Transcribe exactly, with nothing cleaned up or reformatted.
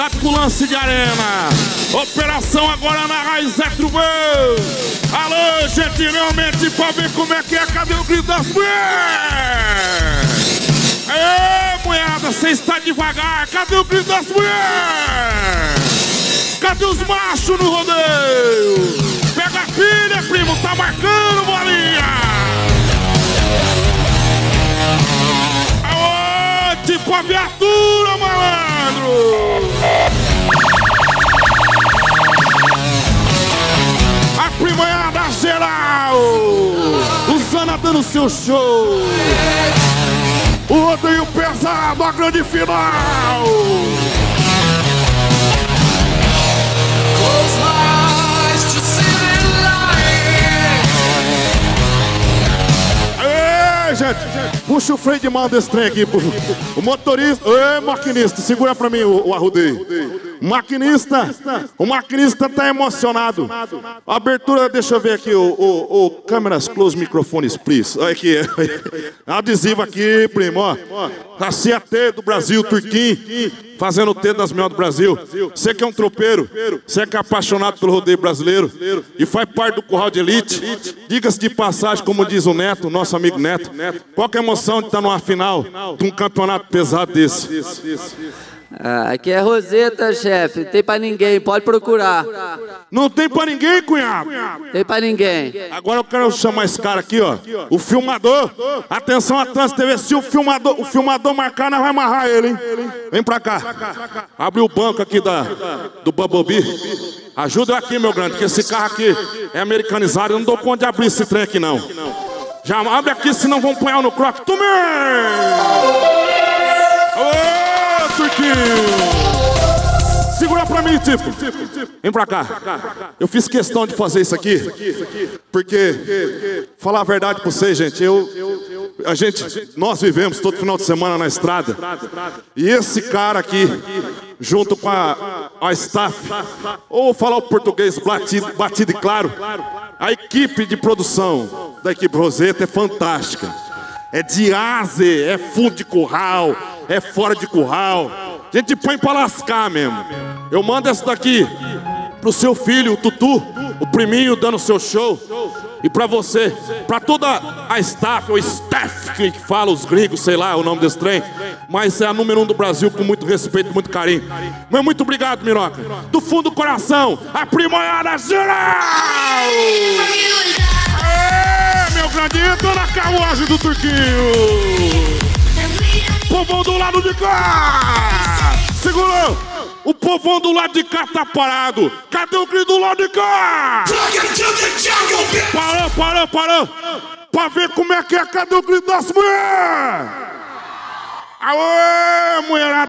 cuidado com o lance de arena. Operação agora na raiz é trubão. Alô, gente, realmente pra ver como é que é. Cadê o grito das mulheres? Aê, mulherada, você está devagar. Cadê o grito das mulheres? Cadê os machos no rodeio? Pega a filha, primo, tá marcando, bolinha. Aô, tipo a viatura, malandro. A primanhada geral, o Zana dando seu show. O rodeio pesado, a grande final. Ei, gente, puxa o freio de mão desse trem aqui. O motorista, ei, maquinista, segura pra mim o, o arrodeio. O maquinista, o maquinista tá emocionado. A abertura, deixa eu ver aqui, o, o, o câmeras, close microfones, please. Olha aqui, adesivo aqui, primo, ó. A C A T do Brasil, Turquim, fazendo o T das melhores do Brasil. Você que é um tropeiro, você que é apaixonado pelo rodeio brasileiro e faz parte do curral de elite, diga-se de passagem, como diz o Neto, nosso amigo Neto, qual que é a emoção de estar numa final de um campeonato pesado desse? Ah, aqui é Roseta, chefe. Tem pra ninguém, pode procurar. Não tem pra ninguém, cunhado? Tem pra ninguém. Agora eu quero chamar esse cara aqui, ó. O filmador. Atenção, a Trans T V. Se o filmador, o filmador marcar, nós vamos amarrar ele, hein? Vem pra cá. Abre o banco aqui da, do Bumblebee. Ajuda eu aqui, meu grande, que esse carro aqui é americanizado. Eu não dou conta de abrir esse trem aqui, não. Já abre aqui, senão vão apanhar no croque. Tome! Ô! Turquinho. Segura pra mim, tipo. Vem pra cá. Eu fiz questão de fazer isso aqui, porque, falar a verdade pra vocês, gente, eu, a gente, nós vivemos todo final de semana na estrada, e esse cara aqui, junto com a, a staff, ou falar o português batido, batido e claro, a equipe de produção da equipe Roseta é fantástica. É de ase, é fundo de curral, é fora de curral. A gente põe pra lascar mesmo. Eu mando essa daqui pro seu filho, o Tutu, o priminho dando seu show. E pra você, pra toda a staff, ou staff que fala, os gringos, sei lá o nome desse trem. Mas é a número um do Brasil, com muito respeito, muito carinho. Mas muito obrigado, Miroca. Do fundo do coração, a primanhada geral! Meu grandinho, tô na carruagem do Turquinho. Povão do lado de cá. Segurou. O povão do lado de cá tá parado. Cadê o grito do lado de cá? Parou, parou, parou. Pra ver como é que é. Cadê o grito das mulheres? Aê, mulherada.